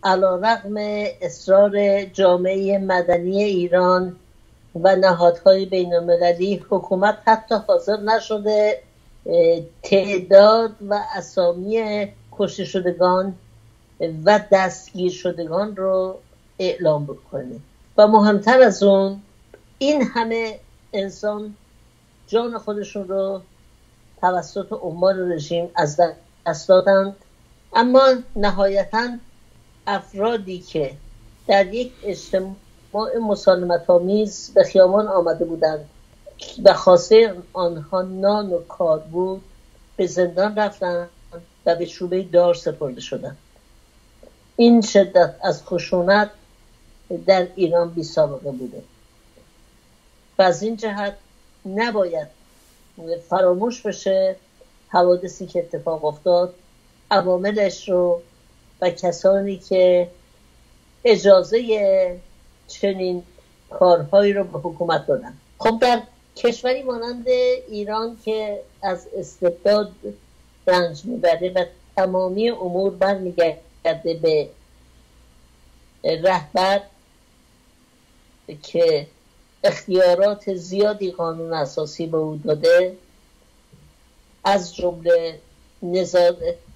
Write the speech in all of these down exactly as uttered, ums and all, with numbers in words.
علیرغم اصرار جامعه مدنی ایران و نهادهای بین المللی، حکومت حتی حاضر نشده تعداد و اسامی کشته شدگان و دستگیر شدگان رو اعلام بکنه. و مهمتر از اون، این همه انسان جان خودشون رو توسط عمال رژیم از دست دادند، اما نهایتاً افرادی که در یک اجتماع مسالمت‌آمیز به خیابان آمده بودند و خواسته آنها نان و کار بود، به زندان رفتند و به چوبه دار سپرده شدند. این شدت از خشونت در ایران بی سابقه بوده و از این جهت نباید فراموش بشه حوادثی که اتفاق افتاد، عواملش رو و کسانی که اجازه چنین کارهایی رو به حکومت دادن. خب در کشوری مانند ایران که از استبداد رنج میبره و تمامی امور برمیگرده به رهبر که اختیارات زیادی قانون اساسی به او داده، از جمله نظام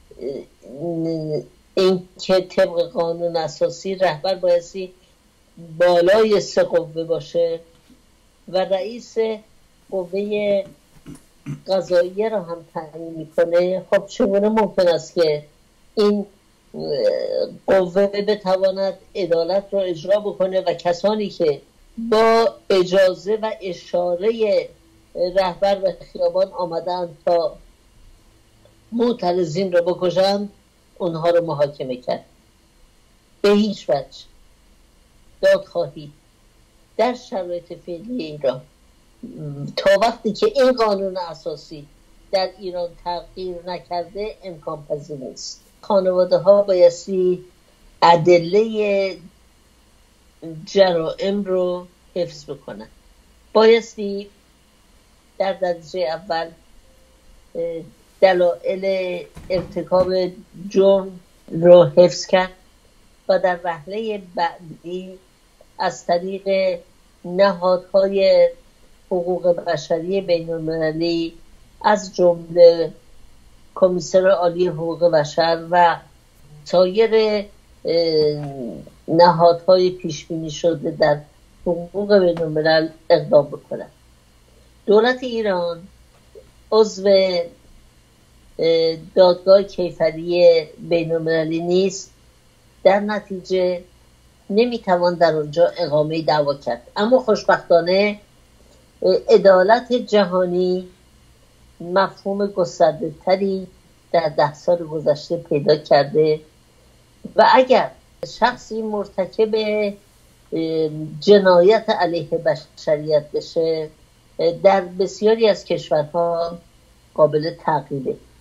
این که طبق قانون اساسی رهبر بایستی بالای سه قوه باشه و رئیس قوه قضاییه را هم تعیین میکنه. خب چگونه ممکن است که این قوه بتواند عدالت را اجرا بکنه و کسانی که با اجازه و اشاره رهبر به خیابان آمدن تا معترضین را بکشند اونها رو محاکمه کرد؟ به هیچ وجه دادخواهی در شرایط فعلی ایران تا وقتی که این قانون اساسی در ایران تغییر نکرده امکان پذیر نیست. خانواده ها بایستی ادله جرائم رو حفظ بکنن، بایستی در درجه اول دلایل ارتکاب جرم رو حفظ کرد و در وهله بعدی از طریق نهادهای حقوق بشری بین المللی از جمله کمیسر عالی حقوق بشر و سایر نهادهای پیش بینی شده در حقوق بین الملل اقدام بکنند. دولت ایران عضو دادگاه کیفری بین المللی نیست، در نتیجه نمیتوان در اونجا اقامه دعوا کرد. اما خوشبختانه عدالت جهانی مفهوم گسترده تری در ده سال گذشته پیدا کرده و اگر شخصی مرتکب جنایت علیه بشریت بشه در بسیاری از کشورها قابل تعقیبه.